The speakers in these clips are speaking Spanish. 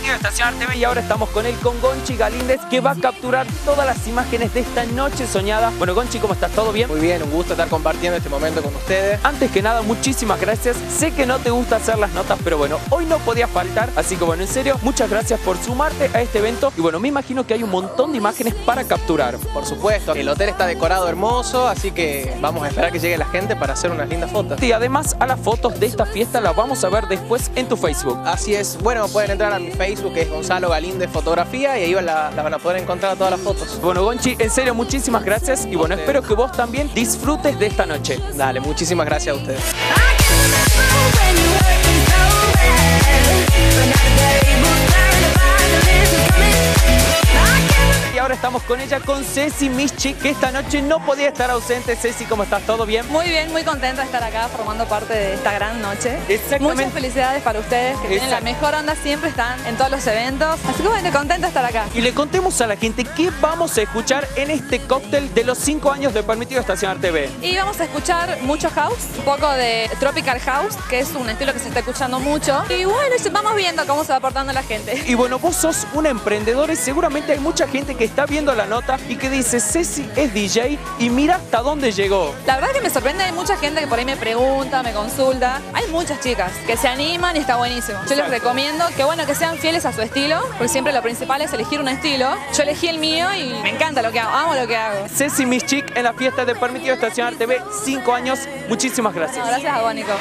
Permitido Estacionar TV y ahora estamos con él, con Gonchi Galíndez, que va a capturar todas las imágenes de esta noche soñada. Bueno, Gonchi, ¿cómo estás? ¿Todo bien? Muy bien, un gusto estar compartiendo este momento con ustedes. Antes que nada, muchísimas gracias. Sé que no te gusta hacer las notas, pero bueno, hoy no podía faltar. Así que bueno, en serio, muchas gracias por sumarte a este evento. Y bueno, me imagino que hay un montón de imágenes para capturar. Por supuesto, el hotel está decorado hermoso, así que vamos a esperar que llegue la gente para hacer unas lindas fotos. Y además, a las fotos de esta fiesta las vamos a ver después en tu Facebook. Así es, bueno, pueden entrar a mi Facebook, que es Gonzalo Galíndez Fotografía, y ahí las van a poder encontrar todas las fotos. Bueno, Gonchi, en serio, muchísimas gracias. Y bueno, espero que vos también disfrutes de esta noche. Dale, muchísimas gracias a ustedes. Y ahora estamos con ella, con Ceci Mischik, que esta noche no podía estar ausente. Ceci, ¿cómo estás? ¿Todo bien? Muy bien, muy contenta de estar acá formando parte de esta gran noche. Exactamente. Muchas felicidades para ustedes, que tienen la mejor onda, siempre están en todos los eventos. Así que bueno, contenta de estar acá. Y le contemos a la gente qué vamos a escuchar en este cóctel de los 5 años de Permitido Estacionar TV. Y vamos a escuchar mucho house, un poco de tropical house, que es un estilo que se está escuchando mucho. Y bueno, vamos viendo cómo se va portando la gente. Y bueno, vos sos una emprendedora y seguramente hay mucha gente que está viendo la nota y que dice, Ceci es DJ y mira hasta dónde llegó. La verdad que me sorprende, hay mucha gente que por ahí me pregunta, me consulta. Hay muchas chicas que se animan y está buenísimo. Yo les recomiendo que bueno, que sean fieles a su estilo, porque siempre lo principal es elegir un estilo. Yo elegí el mío y me encanta lo que hago, amo lo que hago. Ceci Mischik en la fiesta de Permitido Estacionar TV, 5 años. Muchísimas gracias. No, gracias a vos, Nico.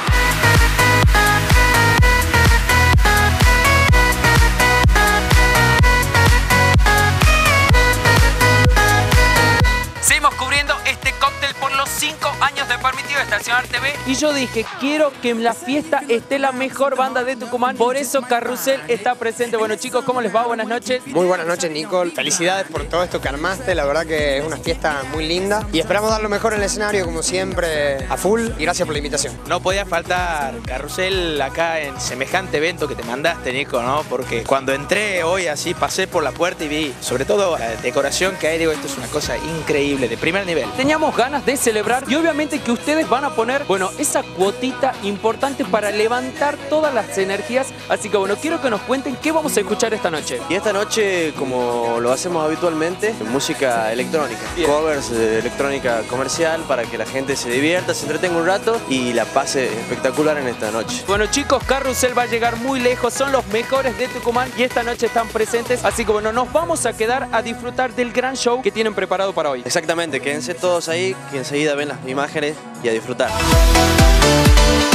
Seguimos cubriendo este cóctel por los 5 años de Permitido Estacionar TV. Y yo dije, quiero que en la fiesta esté la mejor banda de Tucumán. Por eso Carrusel está presente. Bueno, chicos, ¿cómo les va? Buenas noches. Muy buenas noches, Nicole. Felicidades por todo esto que armaste. La verdad que es una fiesta muy linda. Y esperamos dar lo mejor en el escenario, como siempre, a full. Y gracias por la invitación. No podía faltar Carrusel acá en semejante evento que te mandaste, Nico, ¿no? Porque cuando entré hoy así, pasé por la puerta y vi, sobre todo la decoración que hay, digo, esto es una cosa increíble, de primer nivel. Teníamos ganas de celebrar y obviamente que ustedes van a poner, bueno, esa cuotita importante para levantar todas las energías. Así que bueno, quiero que nos cuenten qué vamos a escuchar esta noche. Y esta noche, como lo hacemos habitualmente, música electrónica. Bien. Covers de electrónica comercial para que la gente se divierta, se entretenga un rato y la pase espectacular en esta noche. Bueno, chicos, Carrusel va a llegar muy lejos, son los mejores de Tucumán y esta noche están presentes. Así que bueno, nos vamos a quedar a disfrutar del gran show que tienen preparado para hoy. Exactamente, quédense todos ahí, que enseguida ven las imágenes y a disfrutar.